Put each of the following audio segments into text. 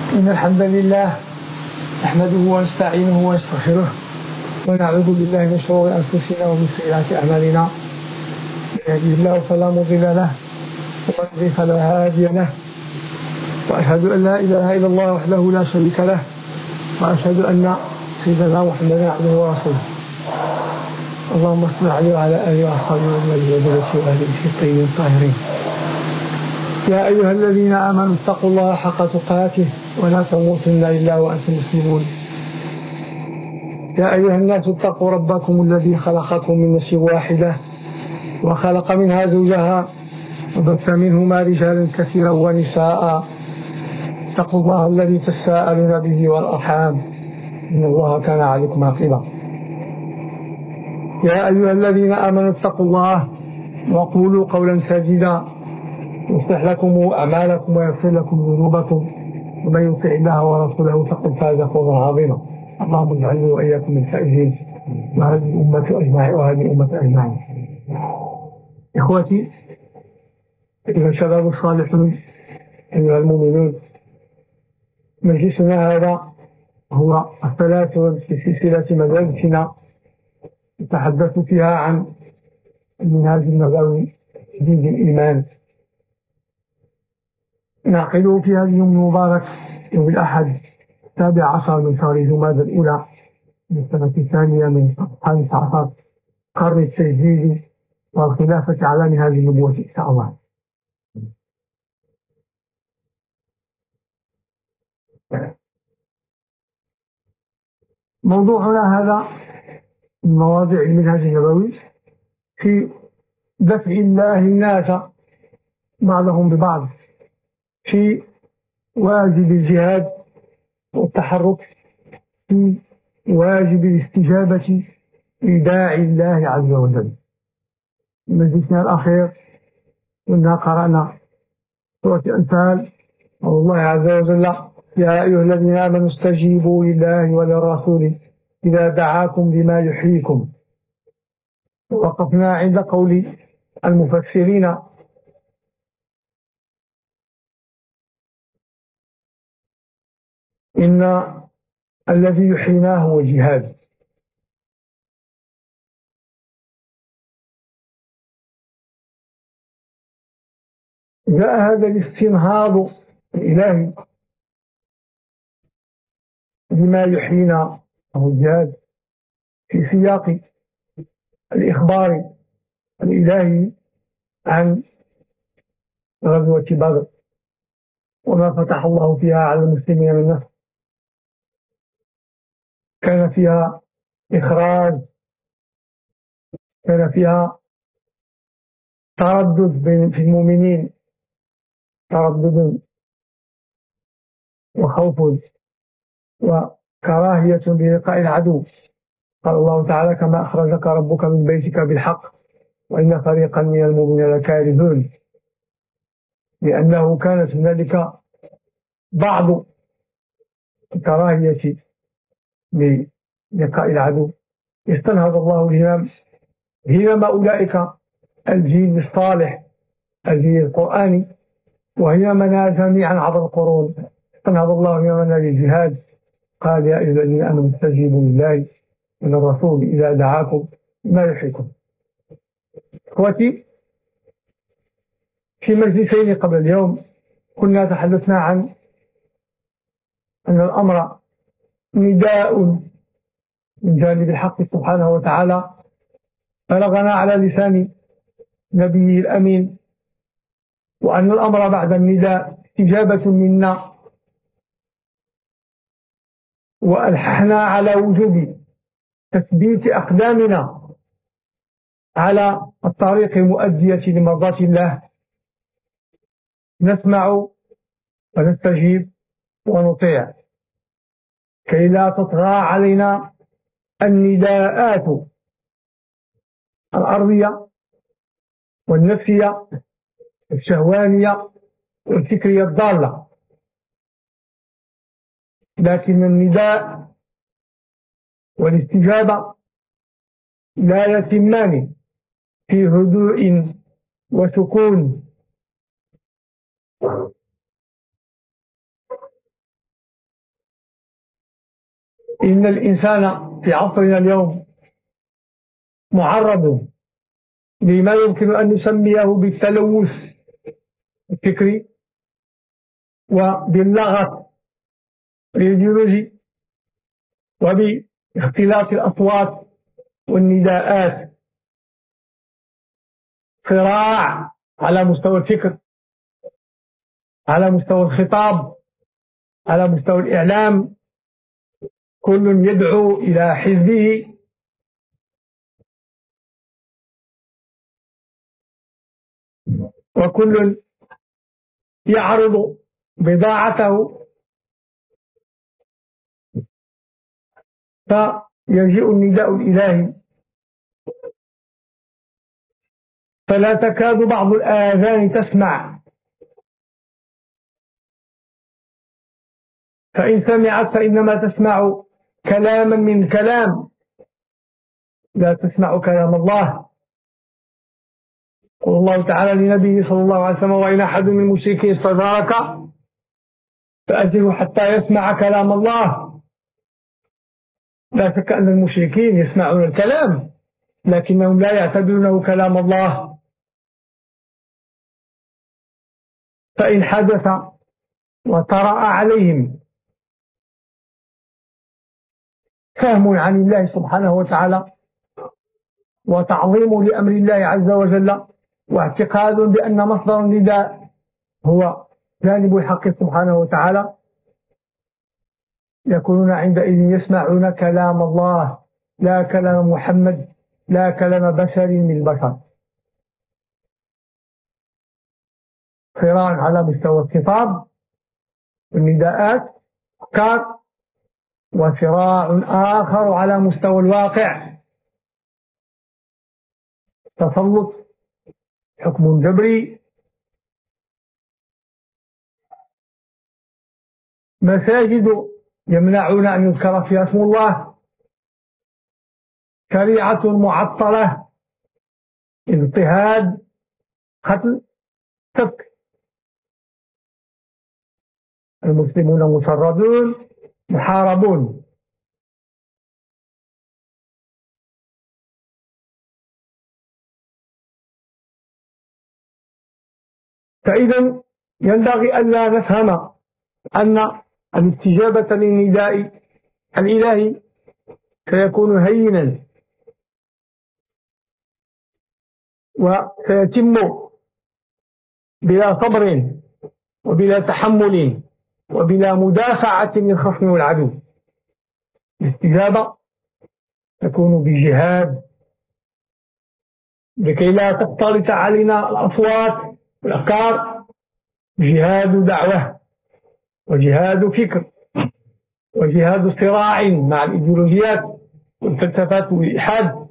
إن الحمد لله نحمده ونستعينه ونستغفره ونعوذ بالله من شرور أنفسنا ومن سيئات أعمالنا. من يهده الله فلا مضل له ومن يضلل فلا هادي له، وأشهد أن لا إله إلا الله وحده لا شريك له، وأشهد أن سيدنا محمدا عبده ورسوله. اللهم صل عليه وعلى آله وأصحابه وأزواجه وذريته وأهل بيته الطيبين الطاهرين. يا أيها الذين آمنوا اتقوا الله حق تقاته ولا تموتن إلا وأنتم مسلمون. يا أيها الناس اتقوا ربكم الذي خلقكم من نفس واحدة وخلق منها زوجها وبث منهما رجالا كثيرا ونساء. اتقوا الله الذي تساءلون به والأرحام إن الله كان عليكم رقيبا. يا أيها الذين آمنوا اتقوا الله وقولوا قولا سديدا يصلح لكم أعمالكم ويغفر لكم ذنوبكم، ومن يطع الله ورسوله فقد فاز فوزا عظيما. اللهم اجعلني وإياكم من الفائزين وهذه الأمة أجمعين. إخوتي أيها الشباب الصالحون، أيها المؤمنون، مجلسنا هذا هو الثلاث في سلسلة مجالسنا نتحدث فيها عن المنهج النبوي دين الإيمان. نعقده في هذه اليوم المبارك يوم الأحد 17 من شهر جمادى الأولى من السنة الثانية من 15 قرن التجديد والخلافة على منهج النبوة إن شاء الله. موضوعنا هذا من مواضيع المنهج النبوي في دفع الله الناس بعضهم ببعض، في واجب الجهاد والتحرك، في واجب الاستجابة لداعي الله عز وجل. مجلسنا الأخير كنا قرأنا سورة الأنفال قول الله عز وجل: يا أيها الذين آمنوا استجيبوا لله وللرسول إذا دعاكم لما يحييكم. وقفنا عند قول المفسرين: إن الذي يحيينا هو الجهاد. جاء هذا الاستنهاض الإلهي بما يحيينا هو الجهاد في سياق الإخبار الإلهي عن غزوة بدر وما فتح الله فيها على المسلمين من نصر. كان فيها إخراج، كان فيها تردد في المؤمنين، تردد وخوف وكراهية للقاء العدو. قال الله تعالى: كما أخرجك ربك من بيتك بالحق وإن فريقا من المؤمنين لكارهون، لأنه كانت هنالك بعض الكراهية للقاء العدو. استنهض الله همم أولئك الجيل الصالح، الجيل القرآني، وهممنا جميعا عبر القرون. استنهض الله هممنا للجهاد. قال: يا أيها الذين آمنوا استجيبوا لله وللرسول إذا دعاكم لما يحييكم. إخوتي، في مجلسين قبل اليوم كنا تحدثنا عن أن الأمر نداء من جانب الحق سبحانه وتعالى بلغنا على لسان نبيه الأمين، وأن الأمر بعد النداء استجابة منا، وألححنا على وجوب تثبيت أقدامنا على الطريق المؤدية لمرضاة الله. نسمع ونستجيب ونطيع كي لا تطغى علينا النداءات الأرضية والنفسية والشهوانية والفكرية الضالة. لكن النداء والاستجابة لا يتمان في هدوء وسكون. إن الإنسان في عصرنا اليوم معرض لما يمكن أن نسميه بالتلوث الفكري وباللغط الإيديولوجي وباختلاط الأصوات والنداءات، صراع على مستوى الفكر، على مستوى الخطاب، على مستوى الإعلام، كل يدعو إلى حزبه، وكل يعرض بضاعته، فيجيء النداء الإلهي فلا تكاد بعض الآذان تسمع، فإن سمعت فإنما تسمع كلاما من كلام، لا تسمع كلام الله. قال الله تعالى لنبيه صلى الله عليه وسلم: وإن أحد من المشركين استجارك فأجره حتى يسمع كلام الله. لا شك أن المشركين يسمعون الكلام لكنهم لا يعتبرونه كلام الله. فإن حدث وطرأ عليهم فهم عن الله سبحانه وتعالى وتعظيم لأمر الله عز وجل واعتقاد بأن مصدر النداء هو جانب الحق سبحانه وتعالى، يكونون عندئذ يسمعون كلام الله لا كلام محمد، لا كلام بشر من البشر. صراع على مستوى الخطاب والنداءات أفكار، وصراع آخر على مستوى الواقع، تسلط، حكم جبري، مساجد يمنعون أن يذكر فيها اسم الله، شريعة معطلة، اضطهاد، قتل، سفك، المسلمون مشردون محاربون. فإذا ينبغي ألا نفهم أن الاستجابة للنداء الإلهي سيكون هينا وسيتم بلا صبر وبلا تحمل وبلا مدافعة للخصم والعدو. الاستجابة تكون بجهاد لكي لا تختلط علينا الأصوات والأفكار، جهاد دعوة وجهاد فكر وجهاد صراع مع الإيديولوجيات والفلسفات والإلحاد.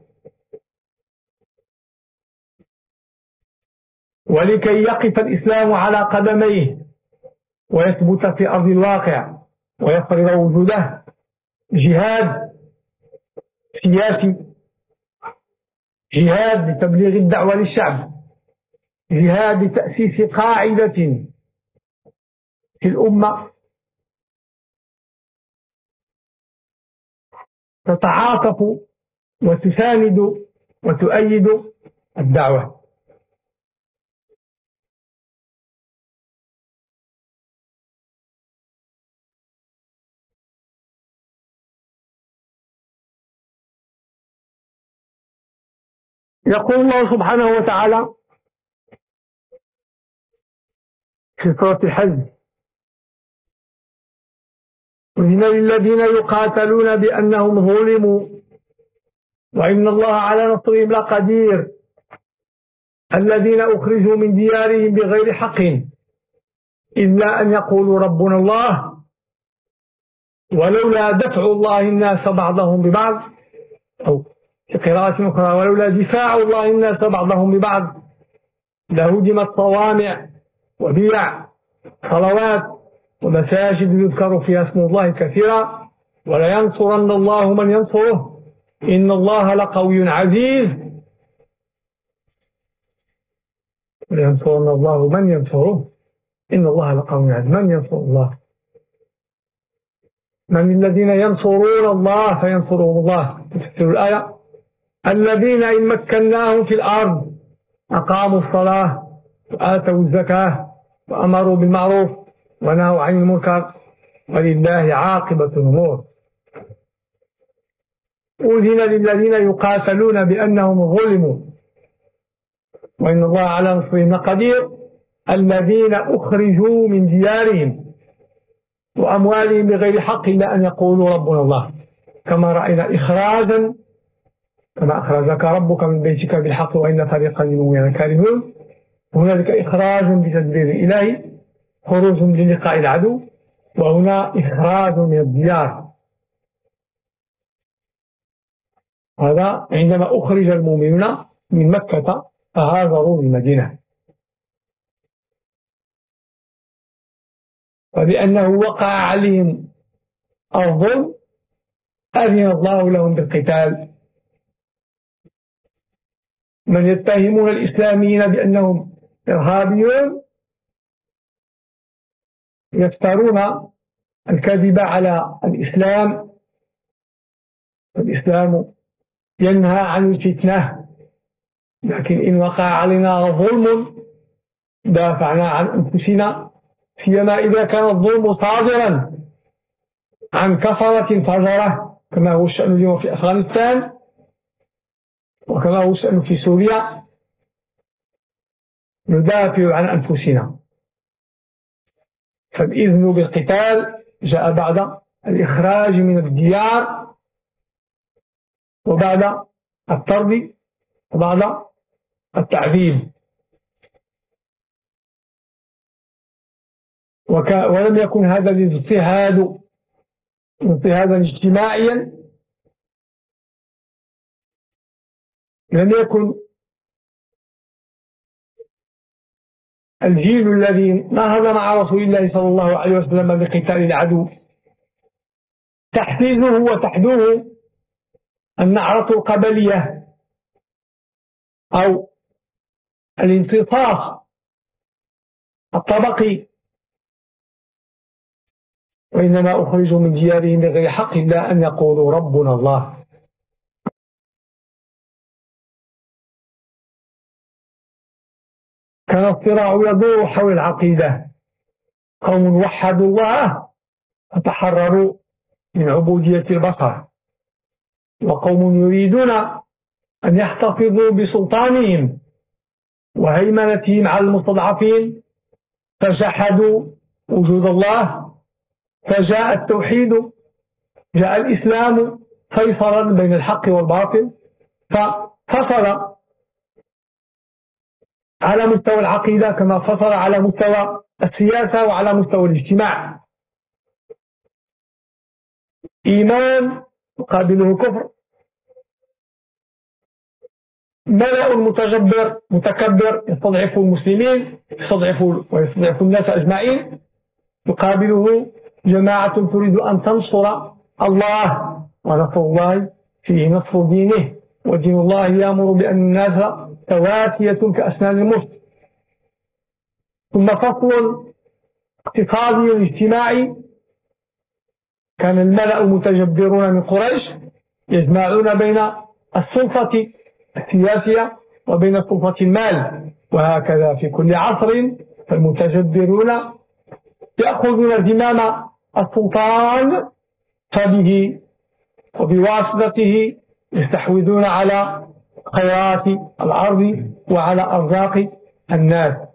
ولكي يقف الإسلام على قدميه ويثبت في أرض الواقع ويفرض وجوده، جهاد سياسي، جهاد لتبليغ الدعوة للشعب، جهاد لتأسيس قاعدة في الأمة تتعاطف وتساند وتؤيد الدعوة. يقول الله سبحانه وتعالى في سورة الحج: أذن للذين يقاتلون بأنهم ظلموا وإن الله على نصرهم لقدير الذين أخرجوا من ديارهم بغير حق إلا أن يقولوا ربنا الله ولولا دفع الله الناس بعضهم ببعض، أو في قراءة أخرى ولولا دفاع الله الناس بعضهم ببعض لهدمت صوامع وبيع صلوات ومساجد يذكر فيها اسم الله كثيرا ولينصرن الله من ينصره إن الله لقوي عزيز. ولينصرن الله من ينصره إن الله لقوي عزيز. من ينصر الله؟ من الذين ينصرون الله فينصرهم الله. تفسير الآية: الذين إن مكناهم في الأرض أقاموا الصلاة وآتوا الزكاة وأمروا بالمعروف ونهوا عن المنكر ولله عاقبة الأمور. أذن للذين يقاتلون بأنهم ظلموا وإن الله على نصرهم لقدير. الذين أخرجوا من ديارهم وأموالهم بغير حق إلا أن يقولوا ربنا الله. كما رأينا إخراجا كما أخرجك ربك من بيتك بالحق وإن فريقا منهم لكارهون. هنالك إخراج بتدبير إلهي، خروج للقاء العدو، وهنا إخراج من الديار. هذا عندما أخرج المؤمنون من مكة فهاجروا للمدينة، وبأنه وقع عليهم الظلم أذن الله لهم بالقتال. من يتهمون الإسلاميين بأنهم إرهابيون يفترون الكذب على الإسلام. الإسلام ينهى عن الفتنة، لكن إن وقع علينا ظلم دافعنا عن أنفسنا، سيما إذا كان الظلم صادرا عن كفرة فجرة كما هو الشأن اليوم في أفغانستان وكما هو الشأن في سوريا. ندافع عن أنفسنا. فالإذن بالقتال جاء بعد الإخراج من الديار وبعد الطرد وبعد التعذيب. ولم يكن هذا اضطهادا اجتماعيا، لم يكن الجيل الذي نهض مع رسول الله صلى الله عليه وسلم بقتال العدو تحفيزه وتحدوه النعرة القبلية أو الانتصاص الطبقي، وإنما أخرجوا من ديارهم بغير حق إلا أن يقولوا ربنا الله. كان الصراع يدور حول العقيدة. قوم وحدوا الله فتحرروا من عبودية البشر، وقوم يريدون أن يحتفظوا بسلطانهم وهيمنتهم على المستضعفين فجحدوا وجود الله. فجاء التوحيد، جاء الإسلام فيصلا بين الحق والباطل، ففصل على مستوى العقيدة كما فصل على مستوى السياسة وعلى مستوى الاجتماع. إيمان يقابله كفر، ملأ متكبر يستضعف المسلمين ويستضعف الناس أجمعين، يقابله جماعة تريد أن تنصر الله، ونصر الله فيه نصر دينه، ودين الله يأمر بأن الناس تواتية كأسنان المشط. ثم فصل اقتصادي اجتماعي، كان الملأ المتجبرون من قريش يجمعون بين السلطة السياسية وبين سلطة المال، وهكذا في كل عصر فالمتجبرون يأخذون زمام السلطان فبه وبواسطته يستحوذون على خيرات الأرض وعلى أرزاق الناس.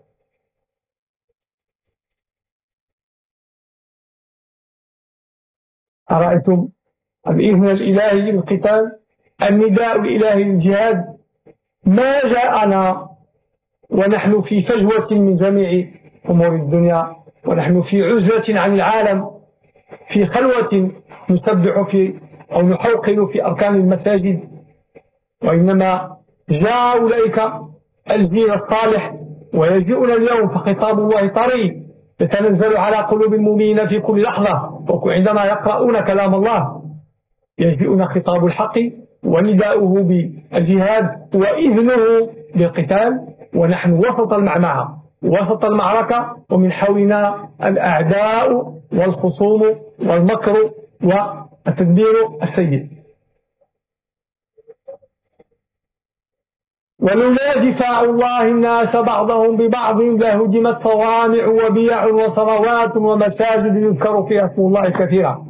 أرأيتم الإذن الإلهي للقتال، النداء الإلهي للجهاد ما جاءنا ونحن في فجوة من جميع أمور الدنيا، ونحن في عزلة عن العالم، في خلوة نسبح في أو نحوقل في أركان المساجد، وإنما جاء أولئك الجيل الصالح ويجيئنا اليوم فخطاب الله طري يتنزل على قلوب المؤمنين في كل لحظة، وعندما يقرؤون كلام الله يجيئنا خطاب الحق ونداؤه بالجهاد وإذنه بالقتال، ونحن وسط المعمعة وسط المعركة، ومن حولنا الأعداء والخصوم والمكر والتدبير السيء. ولولا دفاع الله الناس بعضهم ببعض لهدمت صوامع وبيع وصلوات ومساجد يذكر فيها اسم الله كثيرا.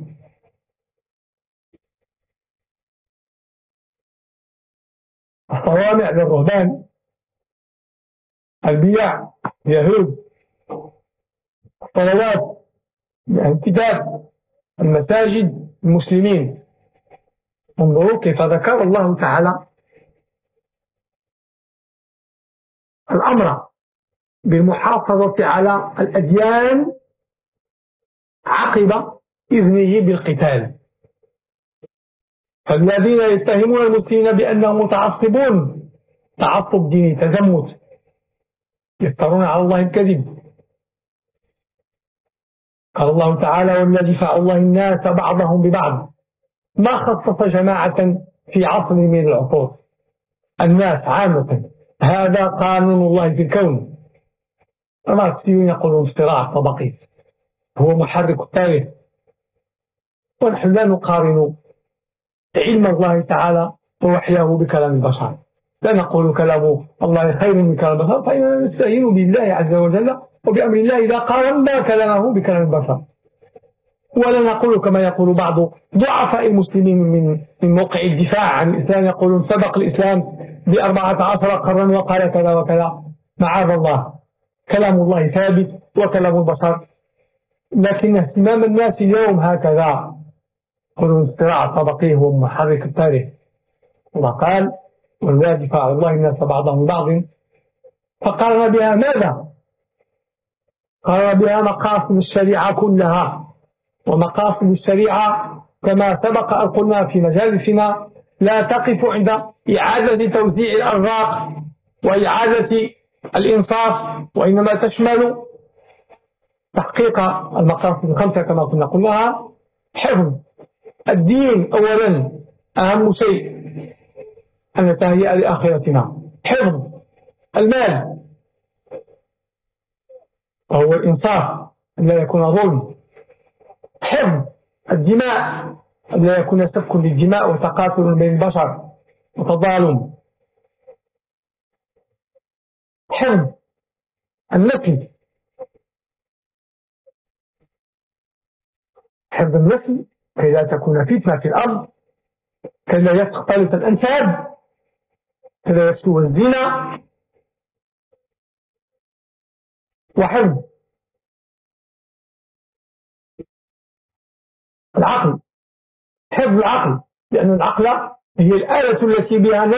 الصوامع للرهبان، البيع اليهود، الصلوات الكتاب، المساجد المسلمين. انظروا كيف ذكر الله تعالى الأمر بالمحافظة على الأديان عقب إذنه بالقتال. فالذين يتهمون المسلمين بأنهم متعصبون تعصب ديني تزمت يفترون على الله الكذب. قال الله تعالى: ولا دفاع الله الناس بعضهم ببعض، ما خصص جماعة في عصر من العصور، الناس عامة، هذا قانون الله في الكون. الماركسيون يقولون صراع طبقي هو محرك التاريخ، ونحن لا نقارن علم الله تعالى ووحيه بكلام البشر، لا نقول كلام الله خير من كلام البشر، فإننا نستعين بالله عز وجل وبأمر الله إذا قارنا كلامه بكلام البشر. ولا نقول كما يقول بعض ضعفاء المسلمين من موقع الدفاع عن الإسلام، يقولون سبق الإسلام ب14 قرنا وقال كذا وكذا. معاذ الله، كلام الله ثابت وكلام البشر، لكن اهتمام الناس اليوم هكذا. يقولون الصراع الطبقي هو محرك التاريخ. الله قال: ولا دفاع الله الناس بعضهم ببعض، فقارن بها ماذا؟ قارن بها مقاصد الشريعة كلها. ومقاصد الشريعة كما سبق أن قلنا في مجالسنا لا تقف عند إعادة توزيع الأرزاق وإعادة الإنصاف، وإنما تشمل تحقيق المقاصد الخمسة كما كنا قلناها. حفظ الدين أولا، أهم شيء أن نتهيأ لآخرتنا. حفظ المال وهو الإنصاف أن لا يكون ظلم. حفظ الدماء أن لا يكون سفك للدماء وتقاتل بين البشر وتظالم. حفظ النسل، حفظ النسل كي لا تكون فتنة في الأرض، كي لا يختلط الأنساب، كي لا يسلو الزنا. وحفظ العقل، حفظ العقل، لأن العقل هي الآلة التي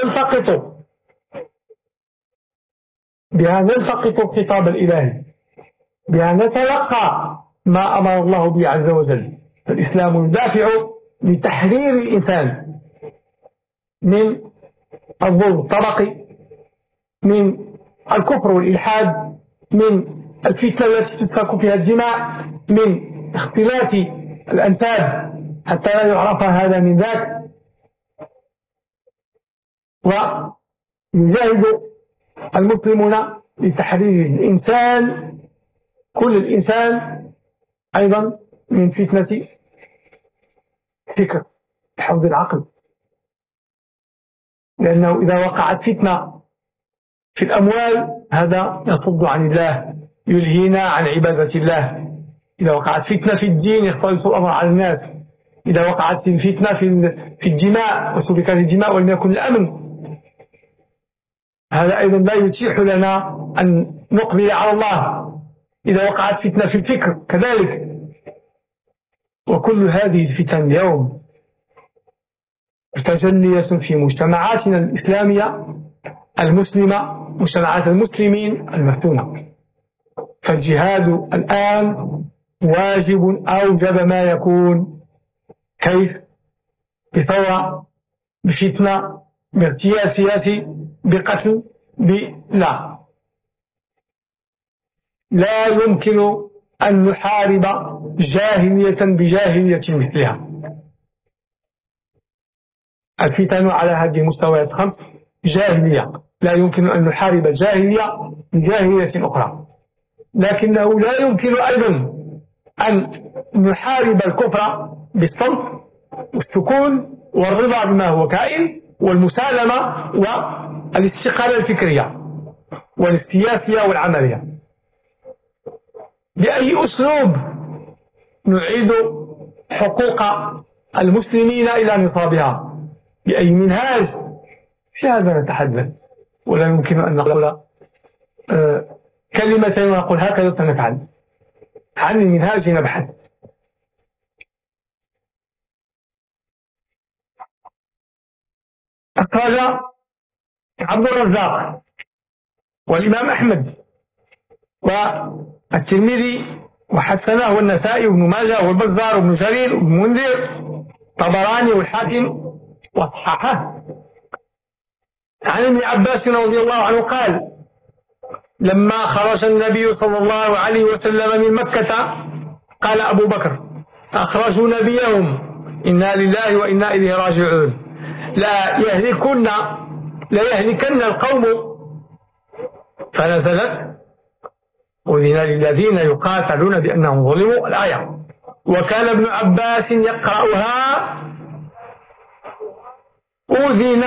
بها نلتقط الخطاب الإلهي، بها نتلقى ما أمر الله به عز وجل. فالإسلام يدافع لتحرير الإنسان من الظلم الطبقي، من الكفر والإلحاد، من الفتنة التي تسفك فيها الدماء، من اختلاف الأنساب حتى لا يعرف هذا من ذاك. ويجاهد المسلمون لتحرير الإنسان، كل الإنسان، أيضا من فتنة فكر حفظ العقل، لأنه إذا وقعت فتنة في الأموال هذا يصد عن الله، يلهينا عن عبادة الله. إذا وقعت فتنة في الدين يختلط الأمر على الناس. إذا وقعت فتنة في الدماء وسفكت الدماء ولم يكن الأمن، هذا أيضا لا يتيح لنا أن نقبل على الله. إذا وقعت فتنة في الفكر كذلك. وكل هذه الفتن اليوم متجلية في مجتمعاتنا الإسلامية المسلمة، مجتمعات المسلمين المفتونة. فالجهاد الآن واجب أوجب ما يكون. كيف؟ بثورة، بفتنة، باغتيال سياسي، بقتل، لا يمكن أن نحارب جاهلية بجاهلية مثلها. الفتن على هذه المستويات الخمس جاهلية، لا يمكن أن نحارب الجاهلية بجاهلية أخرى. لكنه لا يمكن أيضا أن نحارب الكفر بالصمت والسكون والرضا بما هو كائن والمسالمة والاستقالة الفكرية والسياسية والعملية. بأي أسلوب نعيد حقوق المسلمين إلى نصابها؟ بأي منهاج؟ في هذا نتحدث، ولا يمكن أن نقول كلمة ونقول هكذا سنفعل. عن المنهاج نبحث. أخرج عبد الرزاق والإمام أحمد والترمذي وحسنه والنسائي وابن ماجه والبزار وابن جرير وابن منذر طبراني والحاكم وصححه عن ابن عباس رضي الله عنه قال: لما خرج النبي صلى الله عليه وسلم من مكة قال أبو بكر: أخرجوا نبيهم إنا لله وإنا إليه راجعون، لا يهلكن القوم. فنزلت: أذن للذين يقاتلون بأنهم ظلموا الآية. وكان ابن عباس يقرأها: أذن.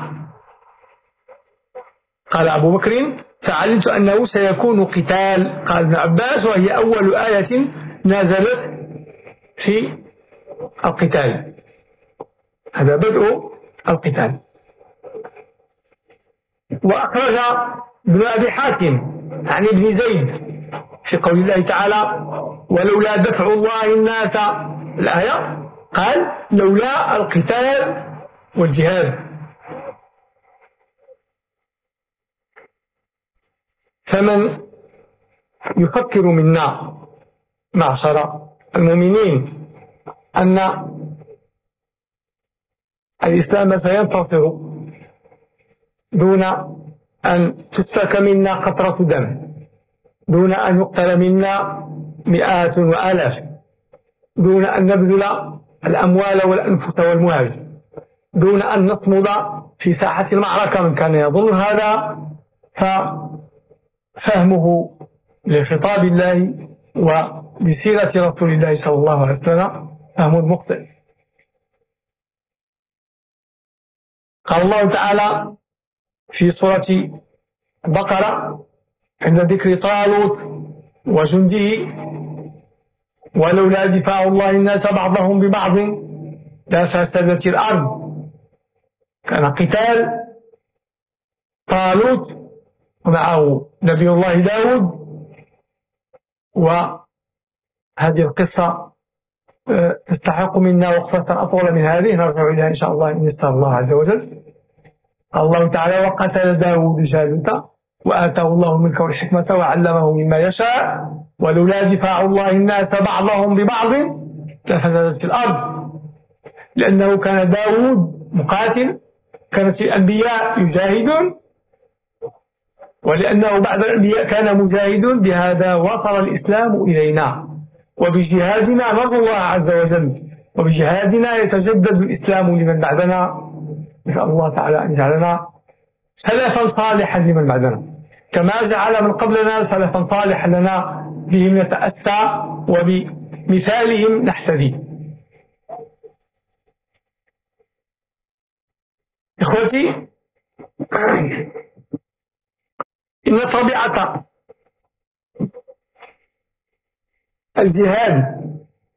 قال أبو بكر: فعلمت أنه سيكون قتال. قال ابن عباس: وهي أول آية نزلت في القتال، هذا بدء القتال. وأخرج ابن أبي حاتم عن ابن زيد في قول الله تعالى: ولولا دفع الله الناس، الآية، قال: لولا القتال والجهاد. فمن يفكر منا معشر المؤمنين أن الإسلام سينتصر دون أن تسفك منا قطرة دم، دون أن يقتل منا مئات وآلاف، دون أن نبذل الأموال والأنفس والمال، دون أن نصمد في ساحة المعركة، من كان يظن هذا ففهمه لخطاب الله ولسيرة رسول الله صلى الله عليه وسلم فهم مخطئ. قال الله تعالى في سورة البقرة عند ذكر طالوت وجنده: ولولا دفاع الله الناس بعضهم ببعض لفسدت الأرض. كان قتال طالوت ومعه نبي الله داود، وهذه القصة تستحق منا وقفة أطول من هذه، نرجع إليها إن شاء الله إن يسر الله عز وجل. الله تعالى: وقتل داود جالوت وآتاه الله الملك والحكمة وعلمه مما يشاء ولولا دفاع الله الناس بعضهم ببعض لفسدت الأرض. لأنه كان داود مقاتل، كانت الأنبياء يجاهدون، ولأنه بعد الأنبياء كان مجاهد، بهذا وصل الإسلام إلينا، وبجهادنا نرجو الله عز وجل، وبجهادنا يتجدد الإسلام لمن بعدنا. نسأل الله تعالى أن يجعلنا سلفا صالحا لمن بعدنا، كما جعل من قبلنا سلفا صالحا لنا بهم نتأسى وبمثالهم نحتذي. إخوتي، إن طبيعة الجهاد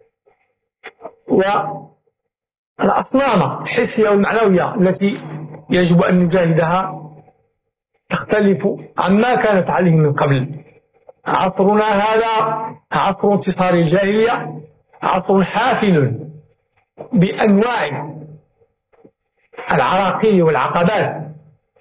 والأصنام الحسية والمعنوية التي يجب أن نجاهدها تختلف عما كانت عليه من قبل. عصرنا هذا عصر انتصار الجاهلية، عصر حافل بأنواع العراقيل والعقبات.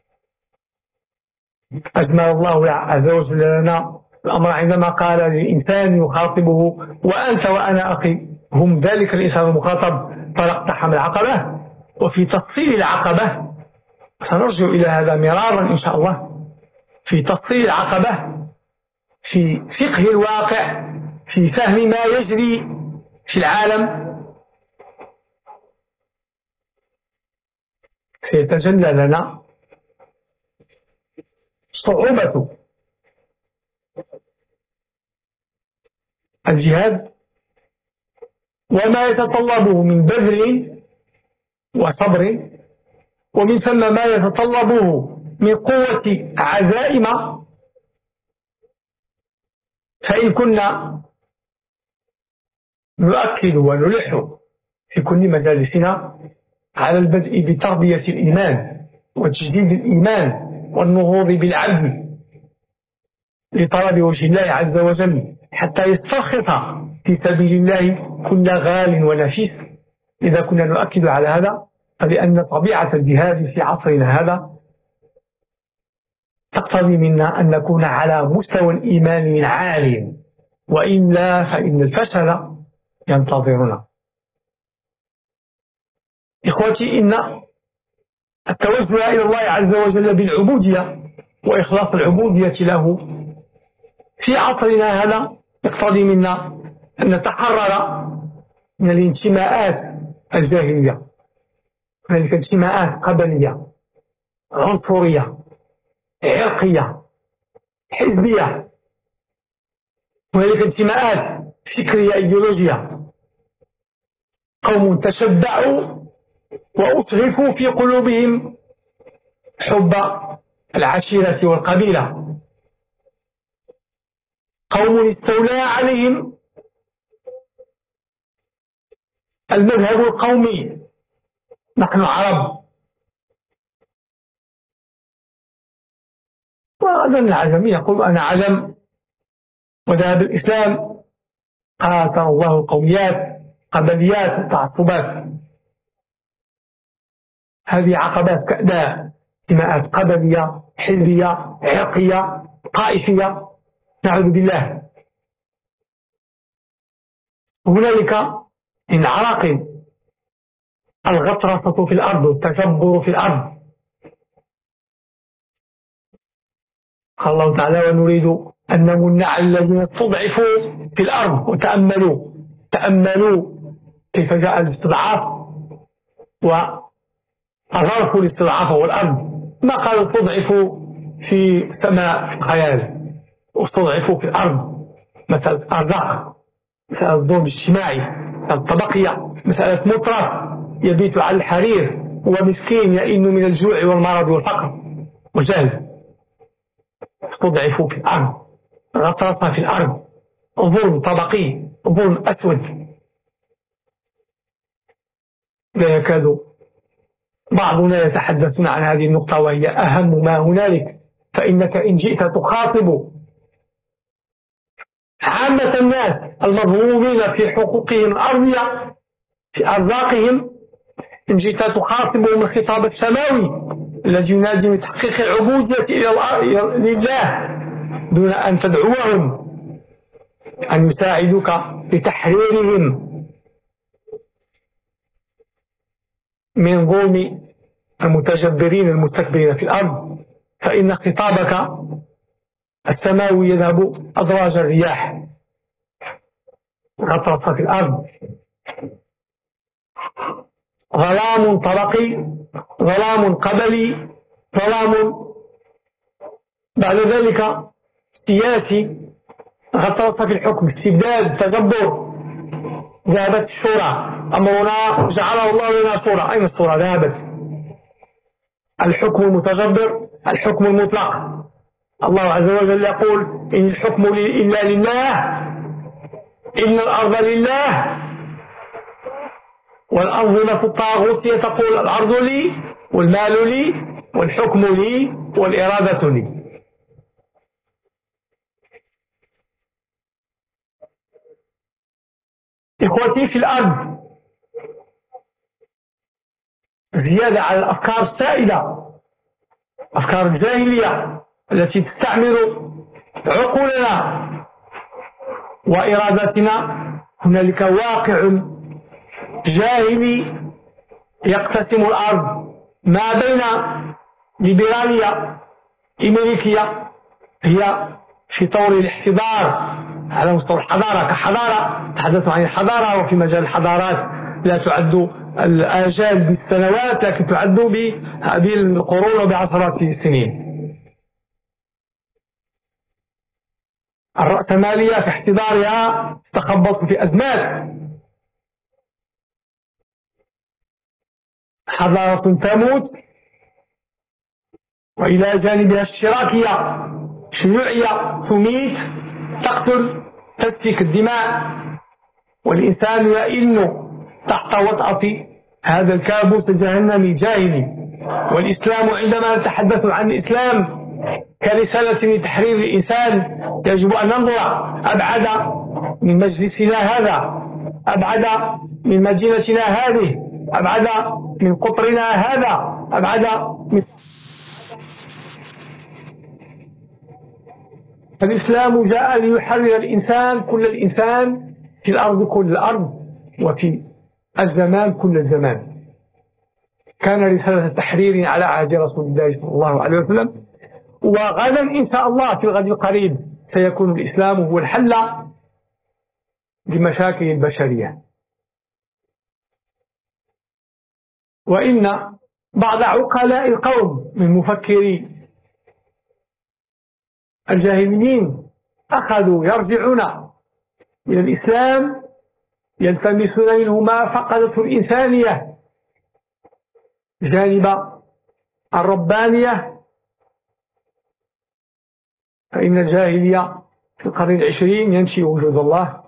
أجمل الله عز وجل لنا الأمر عندما قال للإنسان يخاطبه: وأنت وأنا أخي، هم ذلك الإنسان المخاطب، فاقتحم العقبة. وفي تفصيل العقبة سنرجع إلى هذا مرارا إن شاء الله، في تفصيل العقبة، في فقه الواقع، في فهم ما يجري في العالم، سيتجلى لنا صعوبة الجهاد وما يتطلبه من بذل وصبر، ومن ثم ما يتطلبه من قوة عزائم. فإن كنا نؤكد ونلح في كل مجالسنا على البدء بتربية الإيمان وتجديد الإيمان والنهوض بالعدل لطلب وجه الله عز وجل حتى يسترخص في سبيل الله كل غال ونفيس، إذا كنا نؤكد على هذا فلأن طبيعة الجهاد في عصرنا هذا تقتضي منا أن نكون على مستوى الإيمان عالي، وإلا فإن الفشل ينتظرنا. إخوتي، إن التوجه إلى الله عز وجل بالعبودية وإخلاص العبودية له في عصرنا هذا يقتضي منا أن نتحرر من الانتماءات الجاهلية، هنالك انتماءات قبلية عنصرية عرقية حزبية، وهنالك انتماءات فكرية أيديولوجية. قوم تشبعوا وأتغفوا في قلوبهم حب العشيرة والقبيلة، قوم استولى عليهم المذهب القومي، نحن عرب. وهذا العجم يقول أنا عجم، وذهب الإسلام قاتل الله القوميات قبليات تعصبات. هذه عقبات كأداء انتماءات قبلية حزبية عرقية طائفية، نعوذ بالله. هنالك من عراقل الغطرسة في الأرض والتجبر في الأرض. قال الله تعالى ونريد أن نمن على الذين استضعفوا في الأرض. تأملوا كيف جاء الاستضعاف وأغرفوا الاستضعاف والأرض. ما قالوا استضعفوا في السماء في الخيال، واستضعفوا في الأرض، مسألة أرزاق، مسألة الظلم الاجتماعي، مسألة الطبقية، مسألة مطرف يبيت على الحرير ومسكين يئن من الجوع والمرض والفقر والجهل. استضعفوا في الأرض، غطرسة في الأرض، ظلم طبقي، ظلم أسود. لا يكاد بعضنا يتحدثون عن هذه النقطة وهي أهم ما هنالك. فإنك إن جئت تخاطب عامة الناس المظلومين في حقوقهم الأرضية في أرزاقهم، إن جئت تخاطبهم الخطاب السماوي الذي ينادي بتحقيق العبودية لله دون أن تدعوهم أن يساعدوك بتحريرهم من ظلم المتجبرين المستكبرين في الأرض، فإن خطابك السماوي يذهب أدراج الرياح، غطرسة في الأرض. ظلام طبقي، ظلام قبلي، ظلام بعد ذلك سياسي، غطرسة في الحكم، استبداد، تجبر. ذهبت الشورى، أمرنا جعله الله لنا شورى. أين الشورى؟ ذهبت. الحكم المتجبر، الحكم المطلق. الله عز وجل يقول إن الحكم إلا لله، إن الأرض لله، والأنظمة الطاغوتية تقول الأرض لي والمال لي والحكم لي والإرادة لي. إخوتي في الأرض زيادة على الأفكار السائدة، أفكار الجاهلية التي تستعمر عقولنا وإرادتنا، هنالك واقع جاهلي يقتسم الأرض ما بين ليبرالية أمريكية هي في طور الاحتضار على مستوى الحضارة كحضارة، تحدثوا عن الحضارة، وفي مجال الحضارات لا تعد الآجال بالسنوات لكن تعد بالقرون وبعشرات السنين. الرأسمالية في احتضارها تخبط في أزمات حضارة تموت، وإلى جانبها اشتراكية شيوعية تميت، تقتل، تسفك الدماء، والإنسان يئن تحت وطأة هذا الكابوس الجهنمي الجاهلي. والإسلام عندما نتحدث عن الإسلام كرسالة لتحرير الإنسان يجب أن ننظر أبعد من مجلسنا هذا، أبعد من مدينتنا هذه، أبعد من قطرنا هذا، أبعد من الإسلام جاء ليحرر الإنسان، كل الإنسان، في الأرض كل الأرض، وفي الزمان كل الزمان. كان رسالة تحرير على عهد رسول الله صلى الله عليه وسلم، وغدا إن شاء الله في الغد القريب سيكون الإسلام هو الحل لمشاكل البشرية. وإن بعض عقلاء القوم من مفكري الجاهليين أخذوا يرجعون إلى الإسلام يلتمسون منه ما فقدته الإنسانية، جانب الربانية. فإن الجاهلية في القرن العشرين ينشئ وجود الله،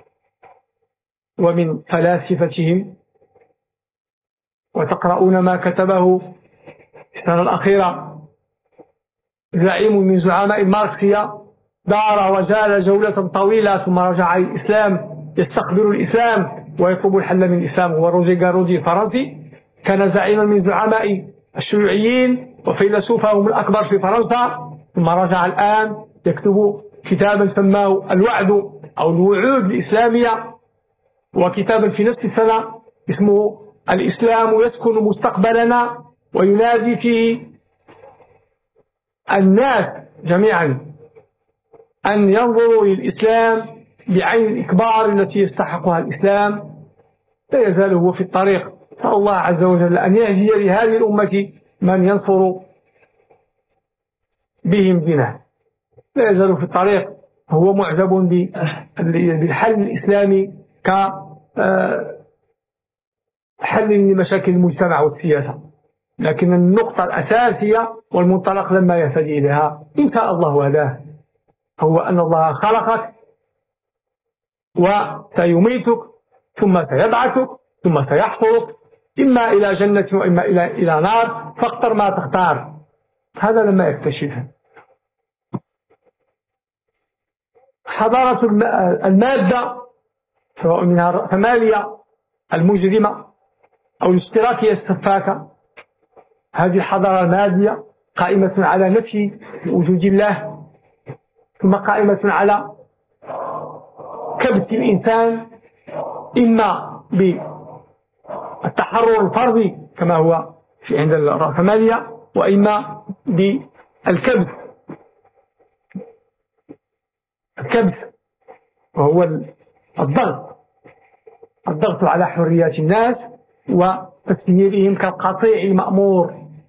ومن فلاسفتهم، وتقرؤون ما كتبه في السنة الأخيرة زعيم من زعماء الماركسية، دار وجال جولة طويلة ثم رجع الإسلام، يستخبر الإسلام ويطلب الحل من الإسلام، هو روجي غاروجي الفرنسي. كان زعيما من زعماء الشيوعيين وفيلسوفهم الأكبر في فرنسا، ثم رجع الآن يكتب كتابا سماه الوعد أو الوعود الإسلامية، وكتابا في نفس السنة اسمه الإسلام يسكن مستقبلنا، وينادي فيه الناس جميعا أن ينظروا للإسلام بعين الإكبار التي يستحقها الإسلام. لا يزال هو في الطريق، نسأل الله عز وجل أن يهدي لهذه الأمة من ينصر بهم دينه. لا يزال في الطريق، هو معجب بالحل الإسلامي كحل لمشاكل المجتمع والسياسة، لكن النقطة الأساسية والمنطلق لما يهتدي إليها إن شاء الله هداه هو أن الله خلقك وسيميتك ثم سيبعثك ثم سيحفظك، إما إلى جنة وإما إلى نار، فاختر ما تختار. هذا لما يكتشفه. حضارة المادة سواء منها الرأسمالية المجرمة أو الاشتراكية السفاكة، هذه الحضارة المادية قائمة على نفي وجود الله، ثم قائمة على كبت الإنسان، إما بالتحرر الفردي كما هو في عند الرأسمالية، وإما بالكبت. الكبت وهو الضغط على حريات الناس وتسييرهم كالقطيع المأمور.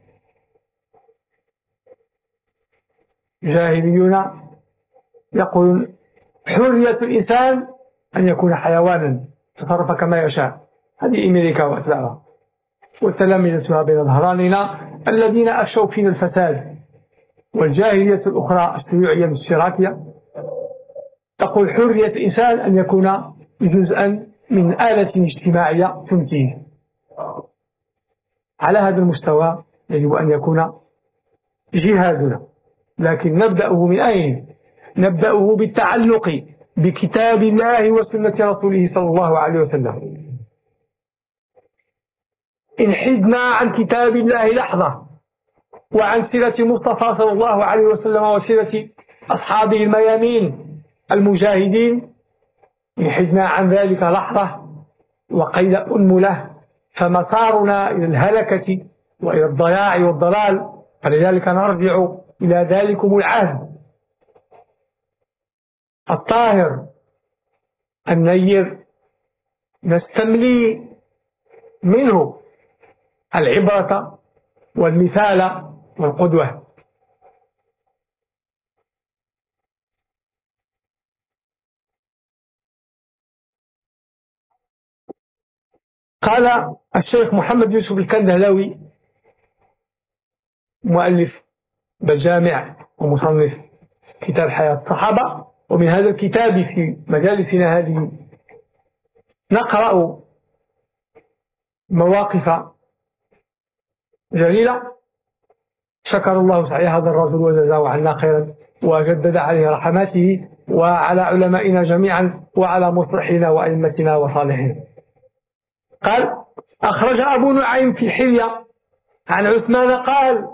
جاهليون يقولون حرية الإنسان أن يكون حيوانا تصرف كما يشاء. هذه أمريكا وأتباعها وتلامذتها بين ظهراننا الذين أفشوا فينا الفساد. والجاهلية الأخرى الشيوعية الاشتراكية تقول حرية الإنسان أن يكون جزءا من آلة اجتماعية تنتج. على هذا المستوى يجب أن يكون جهادنا، لكن نبدأه من أين؟ نبدأه بالتعلق بكتاب الله وسنة رسوله صلى الله عليه وسلم. إن حدنا عن كتاب الله لحظة وعن سيرة المصطفى صلى الله عليه وسلم وسيرة أصحابه الميامين المجاهدين، إن حدنا عن ذلك لحظة وقيل أنملة، فمسارنا إلى الهلكة وإلى الضياع والضلال. فلذلك نرجع إلى ذلكم العهد الطاهر النير، نستملي منه العبرة والمثال والقدوة. قال الشيخ محمد يوسف الكندهلاوي مؤلف بجامع ومصنف كتاب حياة الصحابة، ومن هذا الكتاب في مجالسنا هذه نقرأ مواقف جليلة شكر الله سعي هذا الرجل وجزاه عنا خيرا وجدد عليه رحماته وعلى علمائنا جميعا وعلى مصلحنا وأئمتنا وصالحنا. قال: أخرج أبو نعيم في الحلية عن عثمان قال: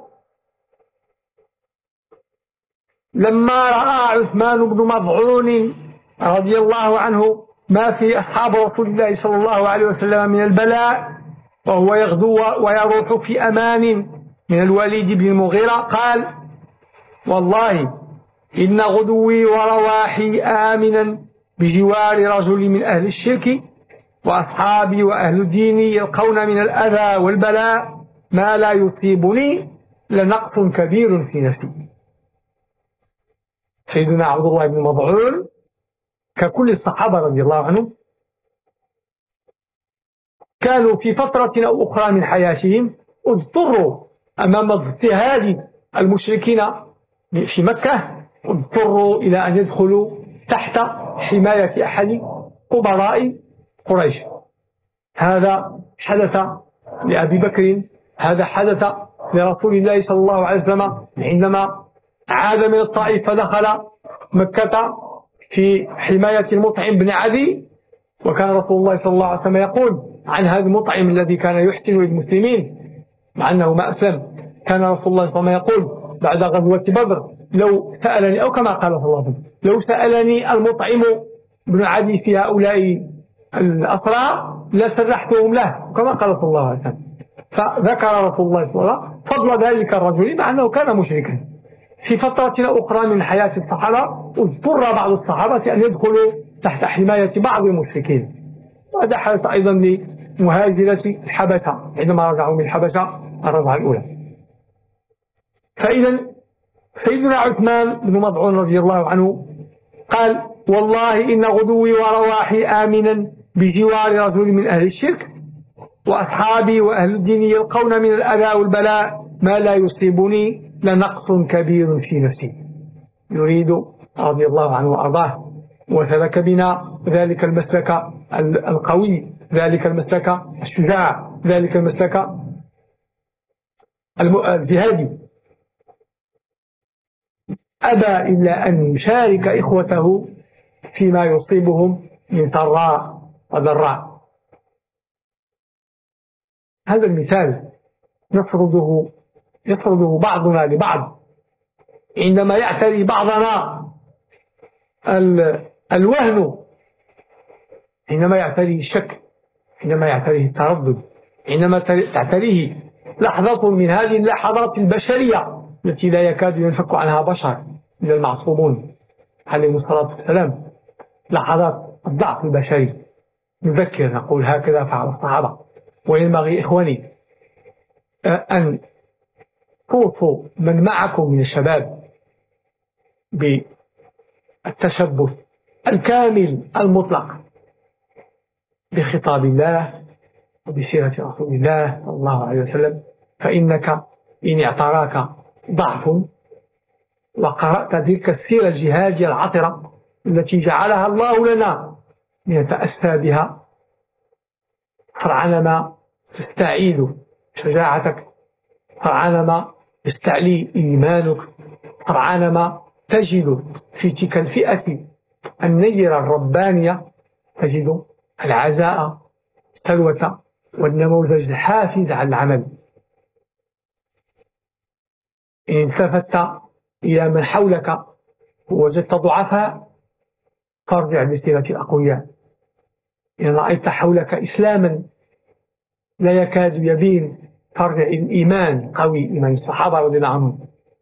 لما رأى عثمان بن مظعون رضي الله عنه ما في أصحاب رسول الله صلى الله عليه وسلم من البلاء وهو يغدو ويروح في أمان من الوليد بن المغيرة قال: والله إن غدوي ورواحي آمنا بجوار رجل من أهل الشرك، وأصحابي وأهل ديني يلقون من الأذى والبلاء ما لا يصيبني لنقص كبير في نفسي. سيدنا عبد الله بن مظعون ككل الصحابة رضي الله عنهم كانوا في فترة أو أخرى من حياتهم اضطروا أمام اضطهاد المشركين في مكة، اضطروا إلى أن يدخلوا تحت حماية أحد كبراء قريش. هذا حدث لأبي بكر، هذا حدث لرسول الله صلى الله عليه وسلم عندما عاد من الطائف فدخل مكة في حماية المطعم بن عدي، وكان رسول الله صلى الله عليه وسلم يقول عن هذا المطعم الذي كان يحسن للمسلمين مع أنه ما أسلم، كان رسول الله صلى الله عليه وسلم يقول بعد غزوة بدر: لو سألني، أو كما قال صلى الله عليه وسلم: لو سألني المطعم بن عدي في هؤلاء الأسرى لسرحتهم له، كما قال صلى الله عليه وسلم. فذكر رسول الله صلى الله عليه وسلم فضل ذلك الرجل مع أنه كان مشركا. في فترة أخرى من حياة الصحابة اضطر بعض الصحابة أن يدخلوا تحت حماية بعض المشركين، وهذا حدث أيضا لمهاجرة الحبشة عندما رجعوا من الحبشة الرجعة الأولى. فإذا سيدنا عثمان بن مظعون رضي الله عنه قال: والله إن غدوي ورواحي آمنا بجوار رجل من أهل الشرك، وأصحابي وأهل الدين يلقون من الأذى والبلاء ما لا يصيبني لنقص كبير في نفسي. يريد رضي الله عنه وأرضاه وسلك بنا ذلك المسلك القوي، ذلك المسلك الشجاع، ذلك المسلك الجهادي. أبى إلا أن يشارك إخوته فيما يصيبهم من سراء وضراء. هذا المثال يفرضه بعضنا لبعض عندما يعتري بعضنا الوهن، عندما يعتريه الشك، عندما يعتريه التردد، عندما تعتريه لحظة من هذه اللحظات البشرية التي لا يكاد ينفك عنها بشر من المعصومون عليهم الصلاة والسلام، لحظات الضعف البشري. نذكر نقول هكذا فعل الصحابة. وينبغي إخواني أن توصوا من معكم من الشباب بالتشبث الكامل المطلق بخطاب الله وبسيرة رسول الله صلى الله عليه وسلم، فإنك إن اعتراك ضعف وقرأت تلك السيرة الجهادية العطرة التي جعلها الله لنا لنتأسى بها، فرعنما تستعيد شجاعتك، فرعنما يستعلي إيمانك، فرعنما تجد في تلك الفئة النيرة الربانية تجد العزاء السلوة والنموذج الحافز على العمل. إن التفت إلى من حولك ووجدت ضعفاء فارجع لسيرة الأقوياء. إن رأيت حولك إسلاما لا يكاد يبين فارجع إلى الإيمان قوي، إيمان الصحابة رضي الله عنهم.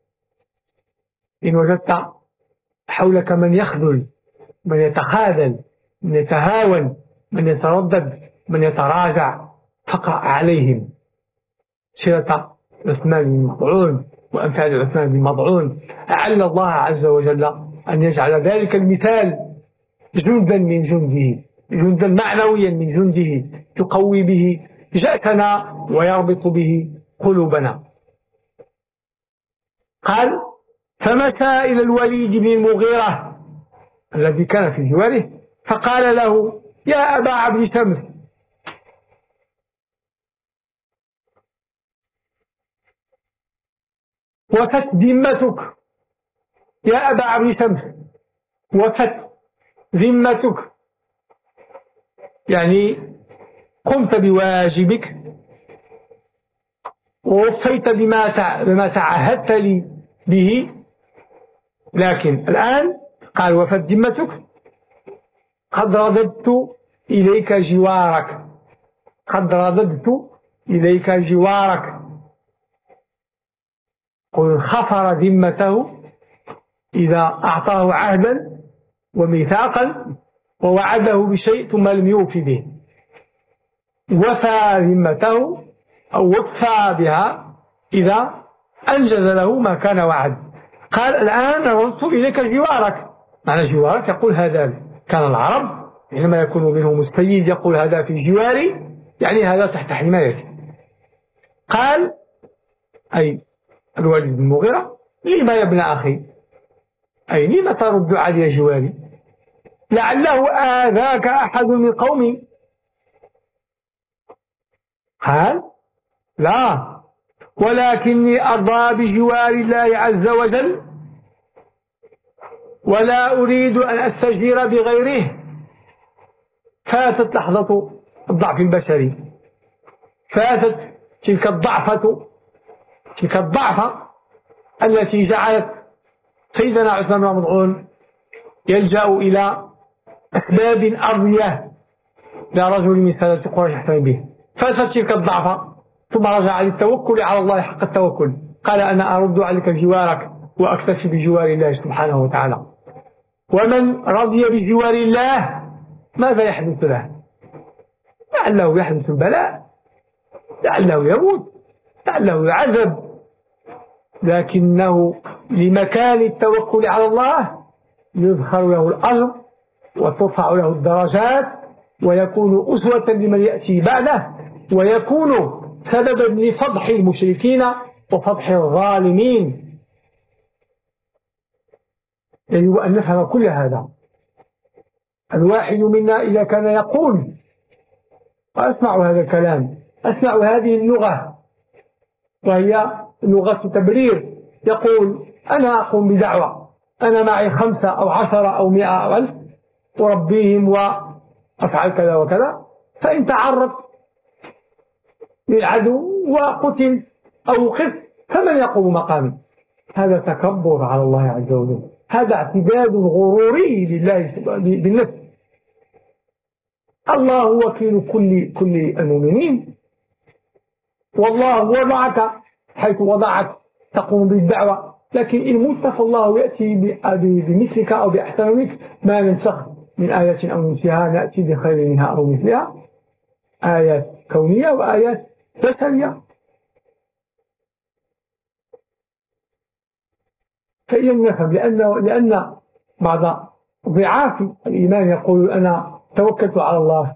إن وجدت حولك من يخذل، من يتخاذل، من يتهاون، من يتردد، من يتراجع، فاقرأ عليهم سيرة عثمان بن مظعون وأمثال عثمان بن مظعون. لعل الله عز وجل أن يجعل ذلك المثال جندا من جنده جندا معنويا من جنده يقوي به جأتنا ويربط به قلوبنا. قال: فمشى إلى الوليد بن المغيرة الذي كان في جواره فقال له: يا أبا عبد شمس، وفت ذمتك. يا أبا عبد شمس، وفت ذمتك، يعني قمت بواجبك ووفيت بما تعهدت لي به، لكن الآن قال: وفت ذمتك، قد رددت إليك جوارك، قد رددت إليك جوارك. قل: خفر ذمته إذا أعطاه عهدا وميثاقا ووعده بشيء ثم لم يوف به، وفى ذمته أو وفى بها إذا أنجز له ما كان وعد. قال: الآن رددت إليك جوارك. معنى جوارك يقول هذا، كان العرب حينما يكون منهم السيد يقول هذا في جواري، يعني هذا تحت حمايتي. قال أي الوليد بن المغيرة: لما يا ابن أخي؟ أي لما ترد علي جواري؟ لعله آذاك أحد من قومي. قال: لا، ولكني أرضى بجوار الله عز وجل ولا أريد أن أستجير بغيره. فاتت لحظة الضعف البشري، فاتت تلك الضعفة التي جعلت سيدنا عثمان بن مظعون يلجأ إلى أسباب أرضية لا رجل من سادة قريش يحتمي به. فاتت تلك الضعفة ثم رجع للتوكل على الله حق التوكل. قال: أنا أرد عليك جوارك وأكتفي بجوار الله سبحانه وتعالى. ومن رضي بجوار الله ماذا يحدث له؟ لعله يحدث البلاء، لعله يموت، لعله يعذب، لكنه لمكان التوكل على الله يظهر له الأجر وترفع له الدرجات ويكون أسوة لمن يأتي بعده، ويكون سببا لفضح المشركين وفضح الظالمين. يجب أن نفهم كل هذا. الواحد منا إذا كان يقول، وأسمع هذا الكلام، أسمع هذه اللغة وهي لغة تبرير، يقول: أنا أقوم بدعوة، أنا معي 5 أو 10 أو 100 أو 1000 أربيهم وأفعل كذا وكذا، فإن تعرض للعدو وقتل أو وقف فمن يقوم مقامي؟ هذا تكبر على الله عز وجل، هذا اعتداد غروري لله بالنفس. الله هو وكيل كل المؤمنين، والله هو معك حيث وضعك تقوم بالدعوة، لكن إن مت فالله يأتي بمثلك أو بأحسن منك، ما ننسخ من آية أو ننسها نأتي بخير منها أو مثلها، آيات كونية وآيات بشرية. فإذا نفهم، لأن بعض ضعاف الإيمان يقول: أنا توكلت على الله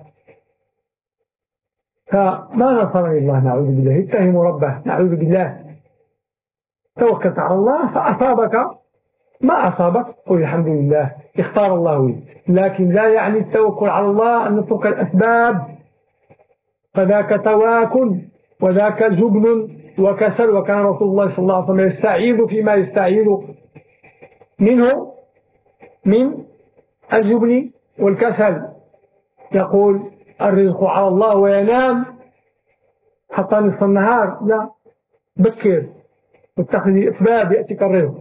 فما نصرني الله، نعوذ بالله، اتهم ربه، نعوذ بالله. توكلت على الله فأصابك ما أصابك قل الحمد لله، اختار الله لي. لكن لا يعني التوكل على الله أن نترك الأسباب، فذاك تواكل وذاك جبن وكسل. وكان رسول الله صلى الله عليه وسلم يستعيذ فيما يستعيذ منه من الجبن والكسل، يقول: الرزق على الله، وينام حتى نصف النهار. لا، بكر واتخذ الأسباب يأتيك الرزق.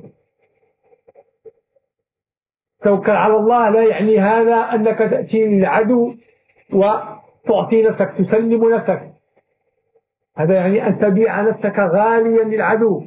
توكل على الله لا يعني هذا أنك تأتي للعدو وتعطي نفسك، تسلم نفسك، هذا يعني أن تبيع نفسك غاليا للعدو.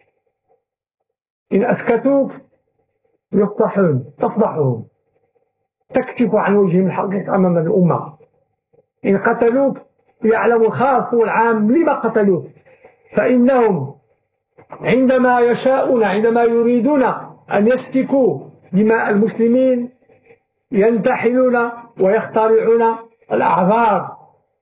إن أسكتوك يفضحون، تفضحهم، تكشف عن وجههم الحقيقي أمام الأمة. إن قتلوك يعلم الخاص والعام لما قتلوك، فإنهم عندما يشاءون، عندما يريدون أن يسفكوا دماء المسلمين ينتحلون ويخترعون الأعذار،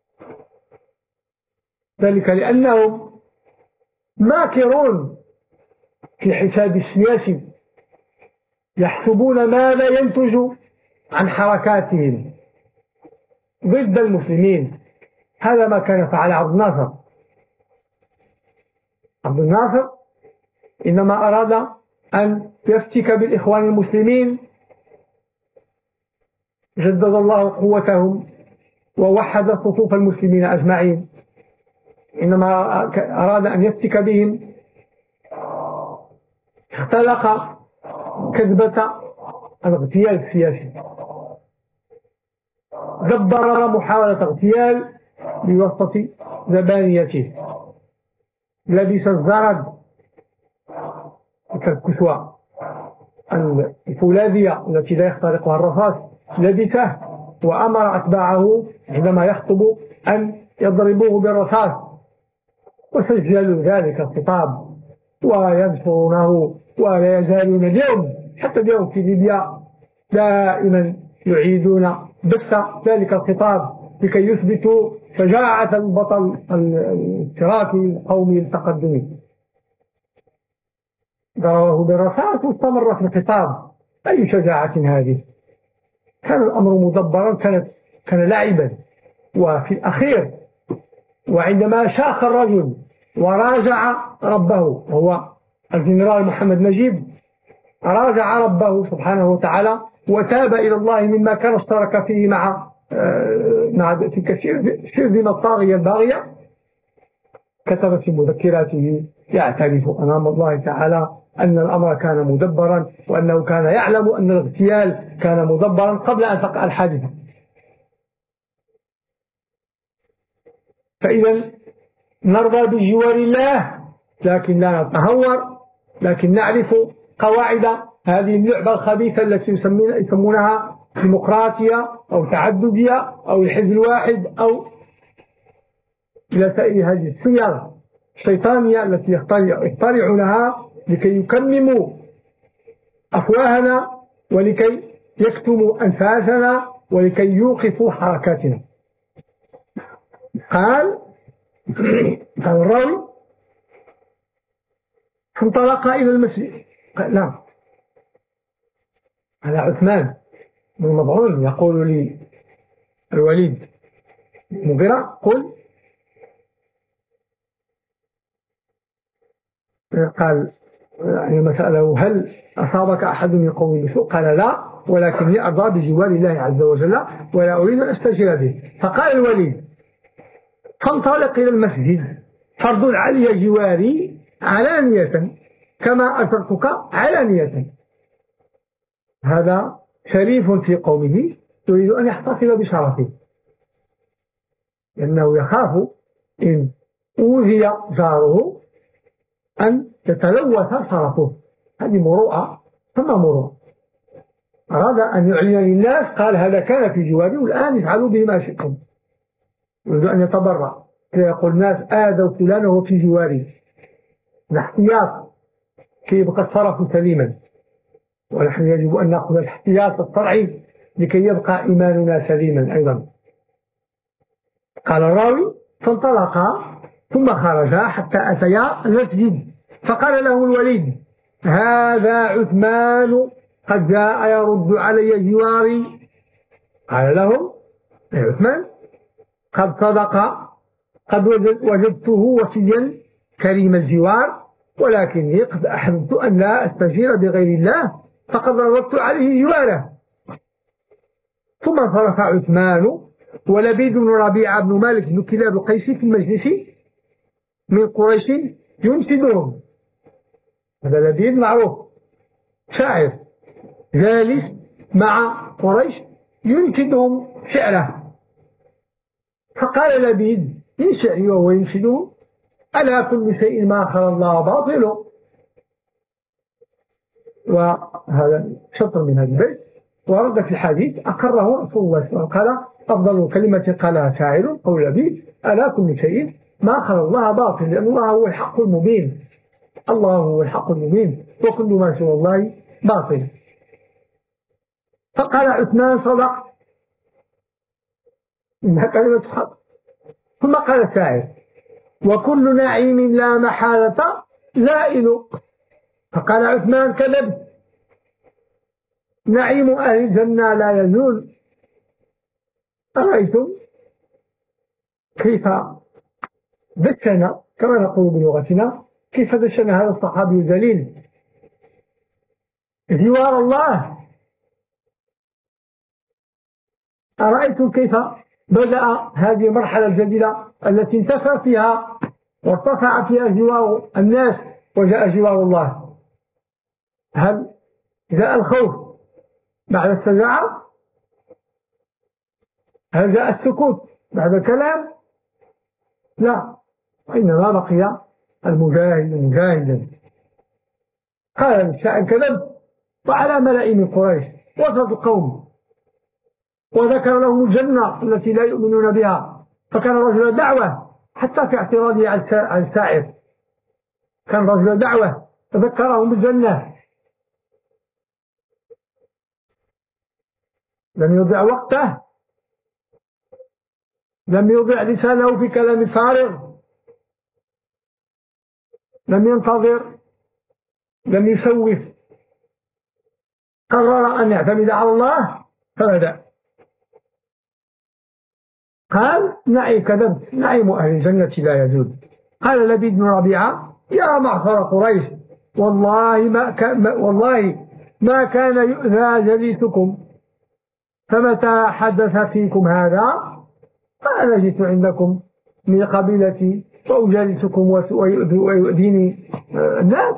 ذلك لأنهم ماكرون في حساب السياسي، يحسبون ماذا ينتج عن حركاتهم ضد المسلمين. هذا ما كان فعل عبد الناصر. عبد الناصر إنما أراد أن يفتك بالإخوان المسلمين، جدد الله قوتهم ووحد صفوف المسلمين أجمعين. إنما أراد أن يفتك بهم اختلق كذبة الاغتيال السياسي، دبر محاولة اغتيال بواسطة زبانيته، لبس الزرد كالكسوة الفولاذية التي لا يخترقها الرصاص، لبسه وأمر أتباعه عندما يخطب أن يضربوه بالرصاص، وسجلوا ذلك الخطاب وينشرونه ولا يزالون اليوم حتى اليوم في ليبيا دائما يعيدون بث ذلك الخطاب لكي يثبتوا شجاعة البطل الاشتراكي القومي التقدمي. ضربه بالرصاص واستمر في الخطاب. أي شجاعة هذه؟ كان الأمر مدبرا، كان لعبا. وفي الأخير وعندما شاخ الرجل وراجع ربه، وهو الجنرال محمد نجيب، راجع ربه سبحانه وتعالى وتاب إلى الله مما كان اشترك فيه مع في كثير من الطاغية الباغية، كتب في مذكراته يعترف أمام الله تعالى أن الأمر كان مدبرا، وأنه كان يعلم أن الاغتيال كان مدبرا قبل أن تقع الحادثة. فإذا نرضى بجوار الله لكن لا نتهور، لكن نعرف قواعد هذه اللعبة الخبيثة التي يسمونها ديمقراطية أو تعددية أو الحزب الواحد أو إلى سائر هذه الصيغ الشيطانية التي يخترعونها لكي يكمموا أفواهنا ولكي يكتموا أنفاسنا ولكي يوقفوا حركاتنا. قال الراوي: فانطلق إلى المسجد. لا، هذا عثمان بن مظعون يقول لي الوليد مغيرة: قل. قال عندما سأله: هل أصابك أحد من قوم بسوء؟ قال: لا، ولكني أرضى بجوار الله عز وجل ولا أريد أن أستجير به. فقال الوليد: فانطلق إلى المسجد فرض علي جواري علانية كما أرسلتك علانية. هذا شريف في قومه يريد أن يحتفظ بشرفه، لأنه يخاف إن أوذي جاره أن يتلوث شرفه. هذه مروءة ثم مروءة. أراد أن يعلن للناس، قال: هذا كان في جواري والآن يفعلوا به ما شئتم. يريد أن يتبرع، يقول الناس: آذوا فلان وهو في جواري. الاحتياط كي يبقى الشرف سليما، ونحن يجب أن نأخذ الاحتياط الشرعي لكي يبقى إيماننا سليما أيضا. قال الراوي: فانطلقا ثم خرجا حتى أتيا المسجد، فقال له الوليد: هذا عثمان قد جاء يرد علي جواري. قال له عثمان: قد صدق، قد وجدته وفيا كريم الجوار، ولكني قد أحببت أن لا أستجير بغير الله فقد رددت عليه جواره. ثم انصرف عثمان ولبيد بن ربيعة بن مالك بن كلاب القيسي في المجلس من قريش ينشدهم. هذا لبيد معروف شاعر جالس مع قريش ينشدهم شعره. فقال لبيد من شعري وهو ينشده: ألا كل شيء ما خلا الله باطل. وهذا شطر من هذا البيت. ورد في الحديث أقره رسول الله صلى الله عليه وسلم قال: أفضل كلمة قالها شاعر قول لبيد: ألا كل شيء ما خلا الله باطل، لأن الله هو الحق المبين. الله هو الحق المبين وكل ما سوى الله باطل. فقال عثمان صدق، إنها كلمة حق. ثم قال الشاعر وكل نعيم لا محالة زائل، فقال عثمان كذبت، نعيم أهل الجنة لا يزول. أرأيتم كيف دشن، كما نقول بلغتنا، كيف دشن هذا الصحابي الجليل جوار الله. أرأيتم كيف بدأ هذه المرحلة الجديدة التي انتفى فيها وارتفع فيها جوار الناس وجاء جوار الله؟ هل جاء الخوف بعد الشجاعة؟ هل جاء السكوت بعد الكلام؟ لا، وإنما بقي المجاهد مجاهدا. قال الشاعر كذب، وعلى ملأ من قريش وسط القوم، وذكر لهم الجنة التي لا يؤمنون بها، فكان رجل دعوة حتى في اعتراضه على الشاعر، كان رجل دعوة فذكرهم بالجنة. لم يضع وقته، لم يضع لسانه في كلام فارغ، لم ينتظر، لم يسوف، قرر أن يعتمد على الله فبدأ. قال نعي كذبت، نعيم أهل الجنة لا يزول. قال لبيد بن ربيعة يا معشر قريش والله ما كان يؤذى جليسكم، فمتى حدث فيكم هذا فأنا جئت عندكم من قبيلتي وأجالسكم ويؤذيني الناس.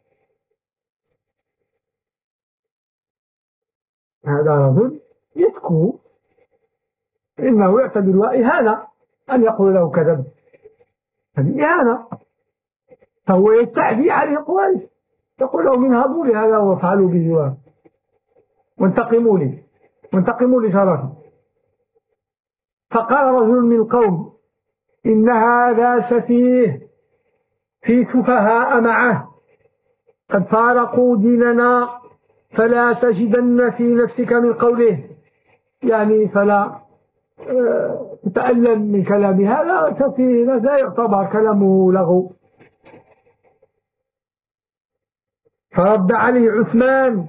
هذا رجل يسكو، إنه يعتبر إهانة أن يقول له كذب، هذه إهانة. فهو يستعدي عليه قريش، يقول لهم انهضوا لي هذا وافعلوا به وانتقموا لي، وانتقموا لشرفي. فقال رجل من القوم إن هذا سفيه في سفهاء معه قد فارقوا ديننا، فلا تجدن في نفسك من قوله، يعني فلا تتألم من كلام هذا سفيه، لا يعتبر كلامه لغو. فرد عليه عثمان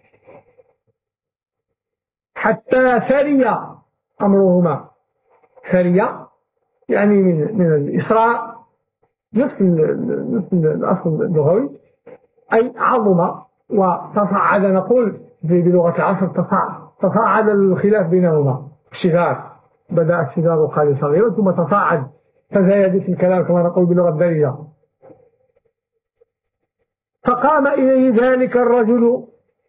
حتى ثري أمرهما. ثري يعني من الإسراء، نفس الأصل اللغوي، أي عظم وتصاعد، نقول بلغة العصر تصاعد الخلاف بينهما، الشغار، بدأ الشغار وقال صغيرا ثم تصاعد فزايد في الكلام كما نقول بلغة الدارجة. فقام إليه ذلك الرجل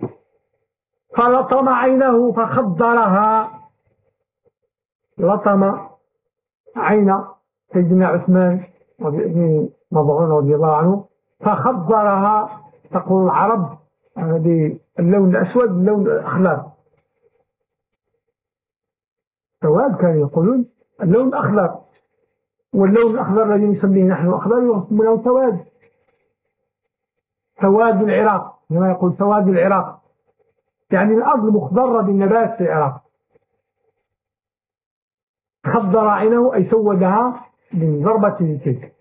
فلطم عينه فخضرها، لطم عين سيدنا عثمان بن مظعون رضي الله عنه فخضرها، تقول العرب باللون الأسود اللون الأخضر، سواد كانوا يقولون اللون الأخضر، واللون الأخضر الذي نسميه نحن أخضر يسمونه سواد، سواد العراق، كما يقول سواد العراق، يعني الأرض مخضرة بالنبات في العراق. خضر عينه أي سودها من ضربة تلك.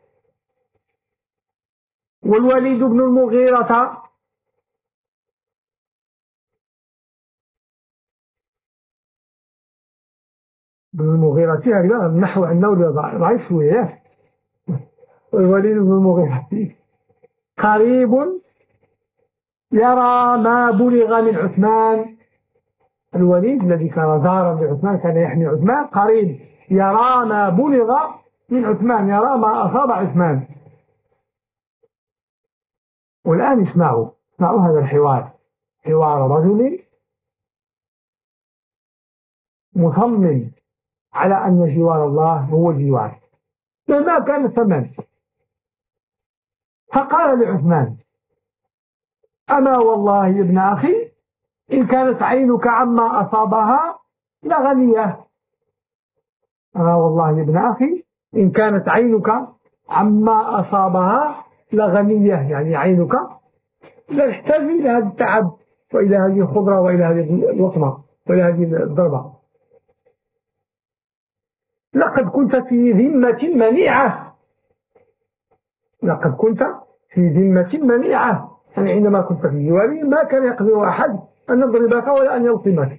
والوليد بن المغيرة هذا النحو عنده ضعيف شوية. والوليد بن المغيرة قريب يرى ما بلغ من عثمان. الوليد الذي كان زارا لعثمان، كان يحمي عثمان، قريب يرى ما بلغ من عثمان، يرى ما أصاب عثمان. والآن اسمعوا هذا الحوار، حوار رجل مصمم على أن جوار الله هو الجوار مهما كان الثمن. فقال لعثمان أما والله يا ابن أخي إن كانت عينك عما أصابها لغنية. أما والله يا ابن أخي إن كانت عينك عما أصابها لغنية، يعني عينك لا تحتاج إلى هذا التعب وإلى هذه الخضرة وإلى هذه اللطمة. ولهذه الضربة. لقد كنت في ذمة منيعة، لقد كنت في ذمة منيعة، يعني عندما كنت في جواره ما كان يقدر أحد أن يضربك ولا أن يلطمك.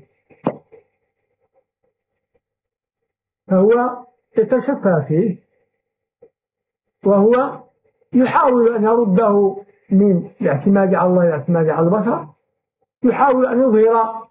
فهو يتشفى فيه، وهو يحاول أن يرده من الاعتماد على الله إلى الاعتماد على البشر، يحاول أن يظهر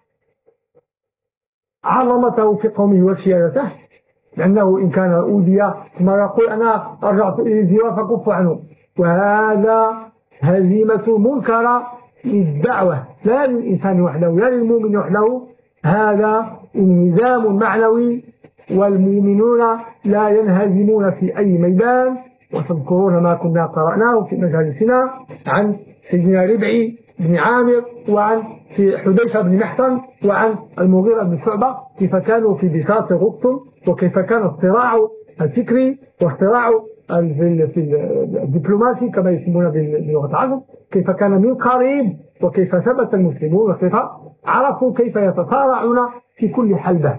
عظمته في قومه وسيادته، لأنه إن كان أوذي ثم يقول أنا رجعت إلى الزواج فكف عنه، وهذا هزيمة منكرة للدعوة لا للإنسان وحده لا للمؤمن وحده، هذا انهزام معنوي، والمؤمنون لا ينهزمون في أي ميدان. وتذكرون ما كنا قرأناه في مجالسنا عن سيدنا ربعي بن عامر، وعن في حذيفة بن محصن، وعن المغيرة بن شعبة، كيف كانوا في بساط رستم، وكيف كان الصراع الفكري والصراع في الدبلوماسي كما يسمونه بلغة العصر، كيف كان من قريب، وكيف ثبت المسلمون، وكيف عرفوا كيف يتصارعون في كل حلبة.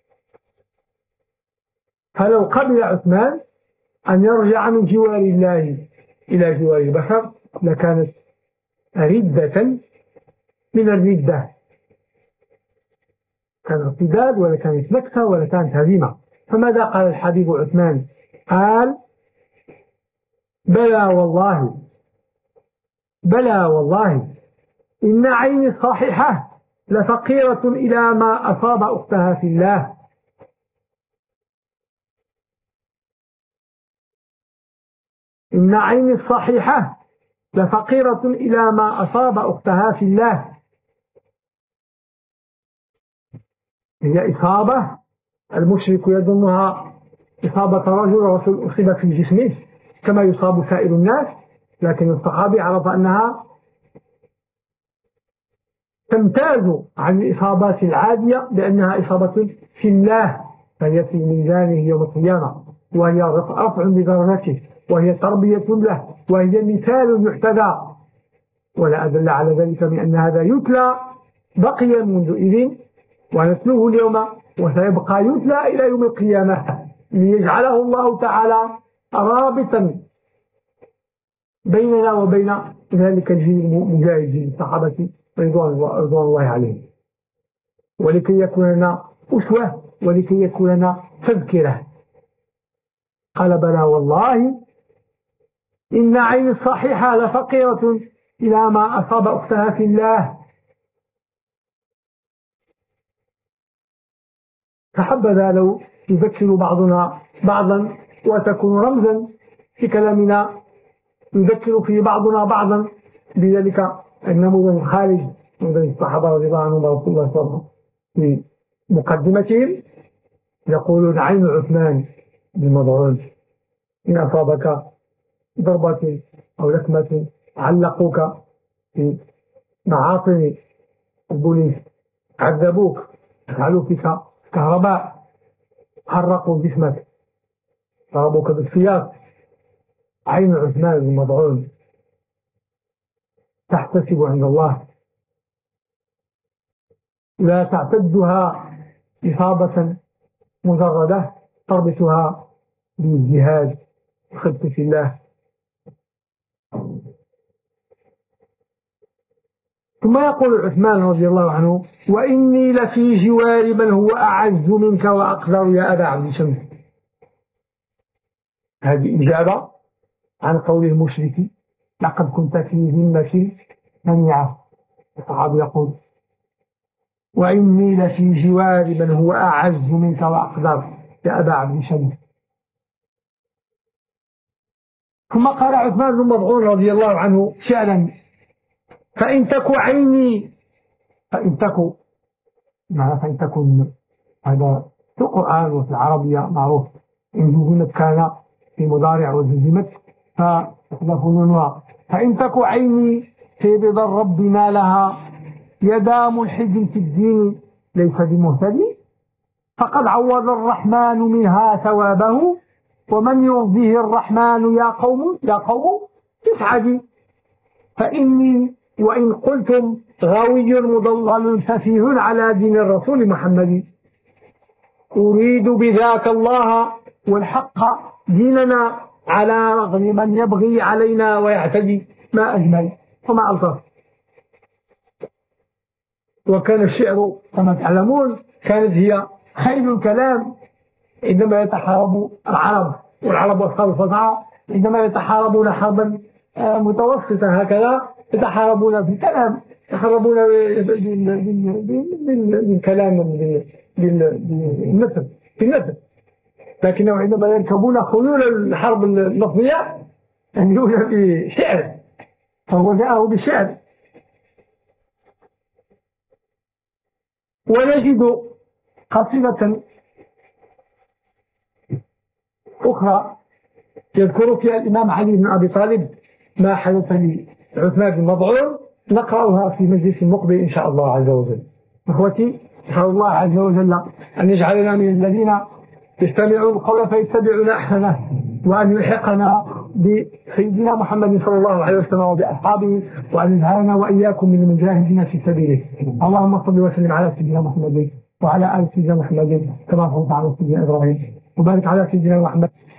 فلو قبل عثمان أن يرجع من جوار الله إلى جوار البشر لكانت ردة من الردة، كان ارتداد ولا كانت نكسة ولا كانت هزيمة. فماذا قال الحبيب عثمان؟ قال بلى والله، بلى والله إن عيني الصحيحة لفقيرة إلى ما أصاب أختها في الله. إن عيني الصحيحة لفقيرة إلى ما أصاب أختها في الله. هي إصابة المشرك يظنها إصابة رجل أصيب في جسمه كما يصاب سائر الناس، لكن الصحابي عرف أنها تمتاز عن الإصابات العادية لأنها إصابة في الله، فهي في ميزانه يوم القيامة، وهي رفع بدرجته، وهي تربية له، وهي مثال يحتذى. ولا أدل على ذلك من أن هذا يتلى بقي منذ إذن ونتلوه اليوم وسيبقى يتلى إلى يوم القيامة، ليجعله الله تعالى رابطا بيننا وبين ذلك الجيل المجاهد الصحابة رضوان الله عليهم، ولكي يكون لنا أسوة، ولكي يكون لنا تذكرة. قال بلى والله إن عين الصحيحة لفقيرة إلى ما أصاب أختها في الله. فحبذا لو يذكر بعضنا بعضا وتكون رمزا في كلامنا، يذكر في بعضنا بعضا بذلك النموذج الخارج من الصحابة رضي الله عنهم ورسول الله صلى الله عليه وسلم. في مقدمتهم يقولون عين عثمان بن مظعون إن أصابك ضربة أو لكمة علقوك في معاصم البوليس، عذبوك، جعلوا فيك كهرباء، حرقوا جسمك، ضربوك بالسياط. عين عثمان بن مظعون تحتسب عند الله، لا تعتدها إصابة مجردة، تربطها بالجهاد وخدمة الله. ثم يقول عثمان رضي الله عنه وإني لفي جوار من هو أعز منك وأقدر يا أبا عبد شمس. هذه إجابة عن قول المشرك لقد كنت في ذمة منيعة. الصحابي يقول وإني لفي جوار من هو أعز منك وأقدر يا أبا عبد شمس. ثم قال عثمان بن مظعون رضي الله عنه شعرا فإن تك عيني، فإن تكن هذا في القرآن وفي العربية معروف، إن جزمت كان في مضارع وجزمت فيحذف نونها. فإن تك عيني في رضا الرب ما لها يدا ملحد في الدين ليس بمهتدي، فقد عوض الرحمن منها ثوابه ومن يرضيه الرحمن يا قوم تسعدي. فإني وإن قلتم غاوي مضلل سفيه على دين الرسول محمد أريد بذاك الله والحق ديننا على رغم من يبغي علينا ويعتدي ما أجمل وما ألطف. وكان الشعر كما تعلمون كانت هي خيل الكلام عندما يتحارب العرب، والعرب أصحاب الفصاحة عندما يتحاربون حربا متوسطة هكذا يتحاربون في الكلام، يتحاربون بالكلام بالنثر بالنثر، لكنه عندما يركبون خيول الحرب اللفظية يأتون بشعر، فهو جاءه بشعر. ونجد قصيدة أخرى يذكر فيها الإمام علي بن أبي طالب ما حدث لعثمان بن مظعون، نقرأها في مجلس مقبل إن شاء الله عز وجل. إخوتي، نسأل الله عز وجل أن يجعلنا من الذين يستمعون القول فيتبعون أحسنه، وأن يلحقنا بسيدنا محمد صلى الله عليه وسلم وبأصحابه، وأن يجعلنا وإياكم من المجاهدين في سبيله. اللهم صل وسلم على سيدنا محمد وعلى آل سيدنا محمد كما صليت على سيدنا إبراهيم، وبارك على سيدنا محمد